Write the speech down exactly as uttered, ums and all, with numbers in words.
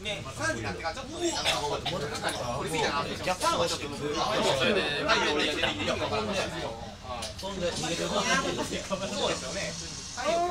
ね、さらになってからちょっとね、なんかこう、取りすぎたなって、ジャパンはちょっと、それで、太陽で意味がわからないですよ。そんで、逃げてるそうですよね。太陽